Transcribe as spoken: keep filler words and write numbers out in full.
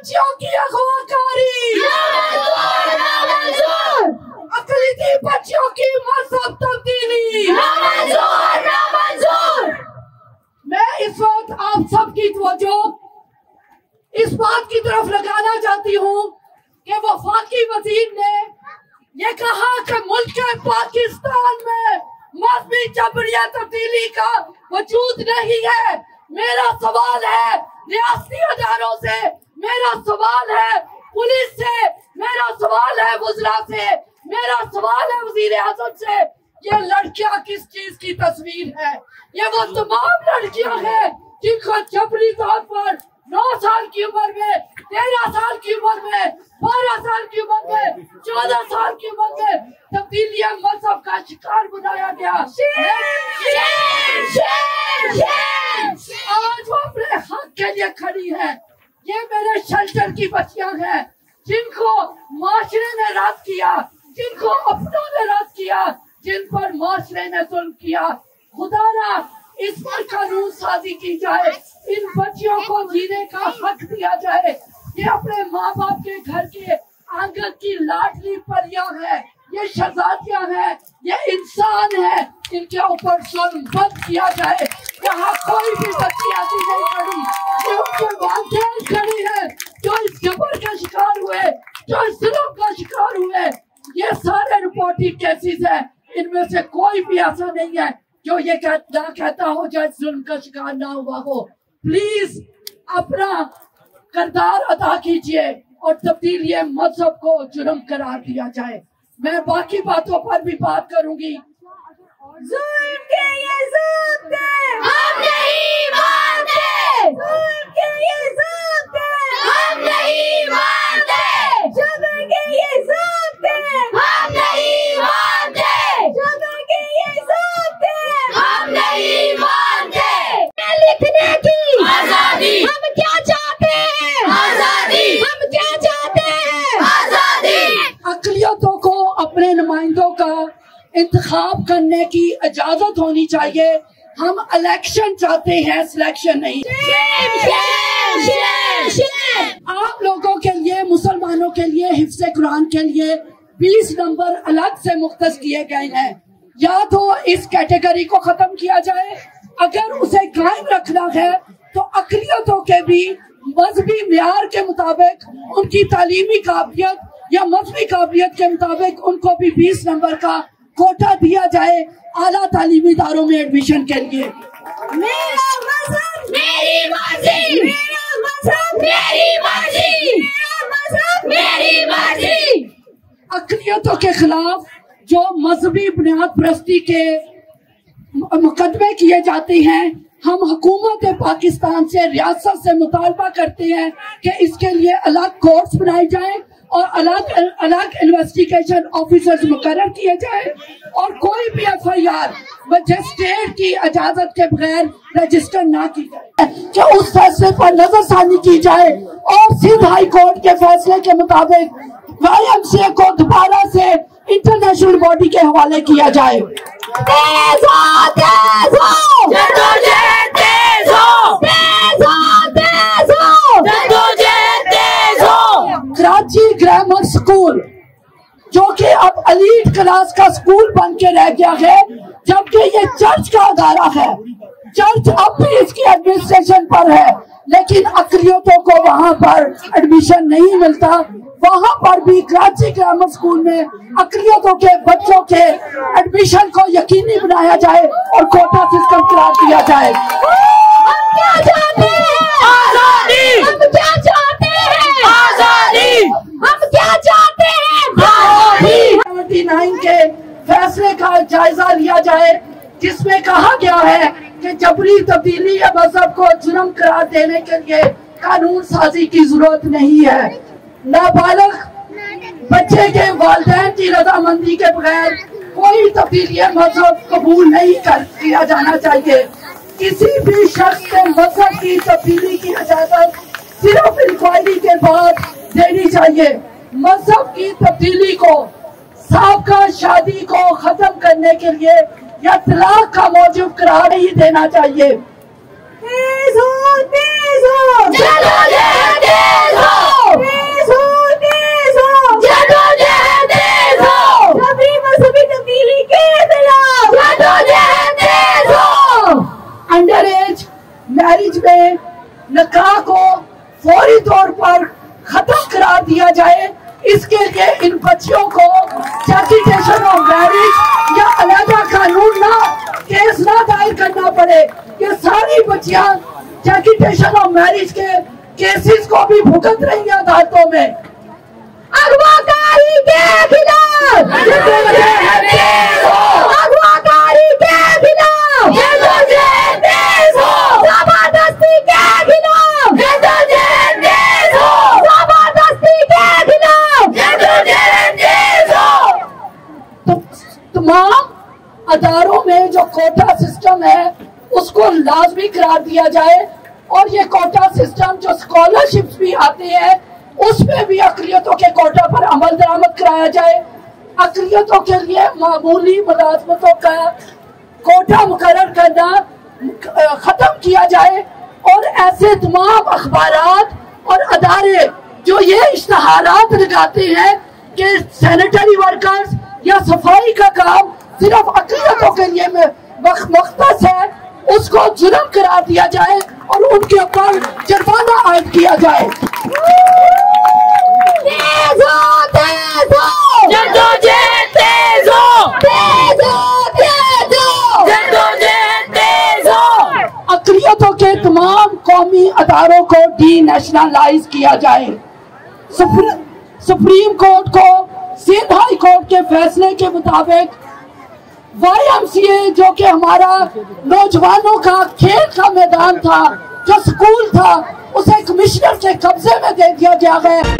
बच्चियों की अगवाकारी, अकलीती बच्चियों की मजहब तब्दीली, मैं इस वक्त आप सबकी तवज्जो इस बात की तरफ लगाना चाहती हूँ कि वफाकी वजीर ने ये कहा कि मुल्क पाकिस्तान में मजहबी जबरिया तब्दीली का वजूद नहीं है। मेरा सवाल है रियासती अदारों से, मेरा सवाल है पुलिस से, मेरा सवाल है वज़रा से, मेरा सवाल है वज़ीर आज़म से, ये लड़कियां किस चीज की तस्वीर है? ये वो तमाम लड़कियां हैं जिनको जबरी तौर पर नौ साल की उम्र में, तेरह साल की उम्र में, बारह साल की उम्र में, चौदह साल की उम्र में तब्दीलियां मजहब का शिकार बनाया गया। आज वो अपने हक के लिए खड़ी है। ये मेरे शेल्टर की बच्चियां हैं जिनको माशरे ने रद्द किया, जिनको अपनों ने रद्द किया, जिन पर माशरे ने जुल्म किया। खुदा ना इस पर कानून साजी की जाए, इन बच्चियों को जीने का हक दिया जाए। ये अपने माँ बाप के घर के आंगन की लाडली परियां हैं, ये शहजादियां हैं, ये इंसान है, इनके ऊपर जुल्म बंद किया जाए। यहाँ कोई भी बच्ची ऐसी नहीं खड़ी, ये उनके वालिदैन खड़ी है जो इस जबर का शिकार हुए, जो इस जुल्म का शिकार हुए। ये सारे रिपोर्टिंग केसेस है, इनमें से कोई भी ऐसा नहीं है जो ये कह, ना कहता हो जो इस जुल्म का शिकार ना हुआ हो। प्लीज अपना किरदार अदा कीजिए और तब्दीली मजहब को जुर्म करार दिया जाए। मैं बाकी बातों पर भी बात करूंगी। जुल्म के ये ज़ाब्ते हम नहीं मानते, जुल्म के ये ज़ाब्ते हम नहीं मानते, जबर के ये ज़ाब्ते हम नहीं मानते, जबर के ये ज़ाब्ते हम नहीं मानते। लिखने की आजादी, हम क्या चाहते हैं? आजादी, हम क्या चाहते हैं? आजादी। अक़लियतों को अपने नुमाइंदों का इंतखाब करने की इजाजत होनी चाहिए। हम इलेक्शन चाहते हैं, सिलेक्शन नहीं। आप लोगों के लिए, मुसलमानों के लिए हिफ्ज़े कुरान के लिए बीस नंबर अलग से मुख्तस किए गए हैं। या तो इस कैटेगरी को खत्म किया जाए, अगर उसे कायम रखना है तो अक़लियतों के भी मजहबी मियार के मुताबिक उनकी तालीमी काबिलियत या मजहबी काबिलियत के मुताबिक उनको भी बीस नंबर का कोटा दिया जाए आला तालीमी इदारों में एडमिशन के लिए। मेरा मजहब मेरी मर्जी, मेरा मजहब मेरी मर्जी, मेरा मजहब मेरी मर्जी। अक़लियतों के खिलाफ जो मजहबी बुनियाद परस्ती के मुकदमे किए जाते हैं, हम हुकूमत पाकिस्तान से, रियासत से मुतालबा करते हैं कि इसके लिए अलग कोर्ट्स बनाए जाएं और अलग अलग इन्वेस्टिगेशन ऑफिसर्स मुकर्रर किए जाए और कोई भी एफ आई आर मजिस्ट्रेट की इजाजत के बगैर रजिस्टर ना की जाए, कि उस फैसले पर नजरसानी की जाए और सिंध हाई कोर्ट के फैसले के मुताबिक वाई एम सी ए को दोबारा से इंटरनेशनल बॉडी के हवाले किया जाए। तेज हो, तेज हो, जदोजहद तेज हो, तेज हो, तेज हो, जदोजहद तेज हो। कराची ग्रामर स्कूल जो कि अब एलीट क्लास का स्कूल बन के रह गया है, जबकि ये चर्च का अदारा है। चर्च अब भी इसकी एडमिनिस्ट्रेशन पर है, लेकिन अक़लियतों को वहाँ पर एडमिशन नहीं मिलता। वहाँ पर भी कराची ग्रामर स्कूल में अक़लियतों के बच्चों के एडमिशन को यकीनी बनाया जाए और कोटा सिस्टम करार दिया जाए। हम क्या चाहते हैं? आजादी। हम क्या चाहते हैं? आजादी। हम क्या चाहते हैं? आजादी। उन्यासी के फैसले का जायजा लिया जाए, जिसमें कहा गया है कि जबरी तब्दीली या मजहब को जुर्म करार देने के लिए कानून साजी की जरूरत नहीं है। नाबालिग बच्चे के वालिदैन की रजामंदी के बगैर कोई तब्दीली मजहब कबूल नहीं कर किया जाना चाहिए। किसी भी शख्स के मजहब की तब्दीली की इजाजत सिर्फ इंक्वायरी के बाद देनी चाहिए। मजहब की तब्दीली को साबका शादी को खत्म करने के लिए या तलाक का मौजूद करार ही देना चाहिए। तेज हो, तेज हो, जदोजहद तेज हो। نکاح کو فوری طور پر ختم قرار دیا جائے. اس کے لیے ان بچیوں کو سیگریگیشن آف میرج یا علیحدہ قانون نہ کیس نہ دائر کرنا پڑے. یہ ساری بچیاں سیگریگیشن آف میرج کے کیسز کو بھی بھگت رہی ہیں عدالتوں میں. اغواکاری کے خلاف اغواکاری کے خلاف زبردستی کے خلاف زبردستی کے خلاف. تمام اداروں میں جو کوٹا سسٹم ہے اس کو لازمی قرار دیا جائے اور یہ کوٹا سسٹم جو اسکالرشپس بھی آتے ہیں اس میں بھی اقلیتوں کے کوٹا پر عمل درآمد کرایا جائے. اقلیتوں کے لیے معمولی ملازمتوں کا کوٹا مقرر کرنا ختم کیا جائے اور ایسے تمام اخبارات اور ادارے جو یہ اشتہارات لگاتے ہیں کہ سینیٹری ورکرز یا صفائی کا کام صرف اقلیتوں کے لیے مختص ہے اس کو جرم قرار دیا جائے اور ان کے اوپر جرمانہ عائد کیا جائے. تیز ہو تیز ہو جدوجہد تیز ہو تیز ہو تیز ہو جدوجہد تیز ہو. اقلیتوں کے تمام قومی اداروں کو ڈی نیشنلائز کیا جائے. سپریم کورٹ کو سندھ ہائی کورٹ کے فیصلے کے مطابق وائی ایم سی اے جو کہ ہمارا نوجوانوں کا کھیل کا میدان تھا جو سکول تھا اسے کمشنر کے قبضے میں دے دیا گیا ہے.